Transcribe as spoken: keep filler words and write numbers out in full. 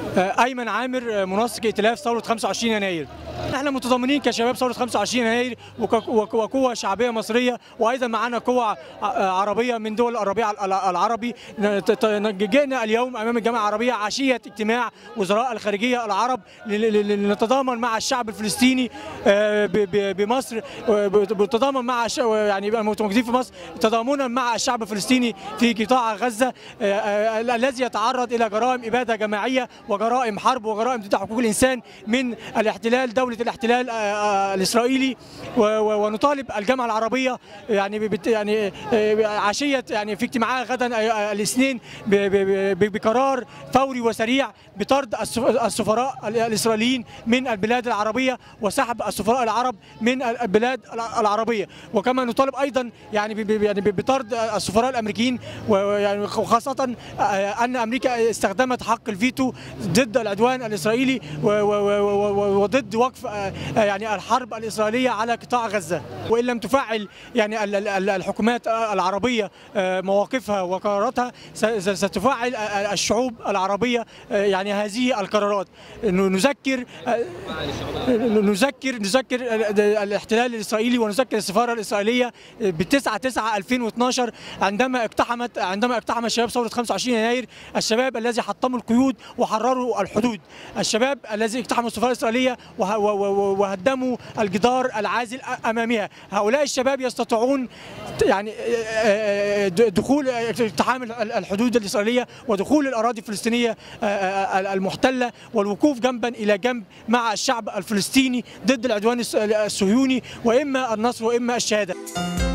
أيمن عامر، منسق ائتلاف ثورة خمسة وعشرين يناير. احنا متضامنين كشباب ثورة خمسة وعشرين يناير وقوة شعبية مصرية، وايضا معنا قوة عربية من دول الربيع العربي. جئنا اليوم امام الجامعة العربية عشية اجتماع وزراء الخارجية العرب لنتضامن مع الشعب الفلسطيني بمصر، بنتضامن مع يعني المتواجدين في مصر تضامنا مع الشعب الفلسطيني في قطاع غزة الذي يتعرض الى جرائم ابادة جماعية وجرائم حرب وجرائم ضد حقوق الانسان من الاحتلال، دولة الاحتلال الاسرائيلي. ونطالب الجامعة العربية يعني يعني عشية يعني في اجتماعها غدا الاثنين بقرار فوري وسريع بطرد السفراء الاسرائيليين من البلاد العربية وسحب السفراء العرب من البلاد العربية. وكما نطالب ايضا يعني يعني بطرد السفراء الامريكيين، وخاصة ان امريكا استخدمت حق الفيتو ضد العدوان الاسرائيلي وضد وقف يعني الحرب الاسرائيليه على قطاع غزه. وان لم تفعل يعني الحكومات العربيه مواقفها وقراراتها، ستفعل الشعوب العربيه يعني هذه القرارات. نذكر نذكر نذكر الاحتلال الاسرائيلي ونذكر السفاره الاسرائيليه بتسعة تسعة ألفين واثناشر عندما اقتحمت عندما اقتحم الشباب ثوره خمسة وعشرين يناير، الشباب الذي حطموا القيود وحرروا الحدود، الشباب الذي اقتحموا السفاره الاسرائيليه وهدموا الجدار العازل امامها. هؤلاء الشباب يستطيعون يعني دخول اقتحام الحدود الاسرائيليه ودخول الاراضي الفلسطينيه المحتله والوقوف جنبا الى جنب مع الشعب الفلسطيني ضد العدوان الصهيوني، واما النصر واما الشهاده.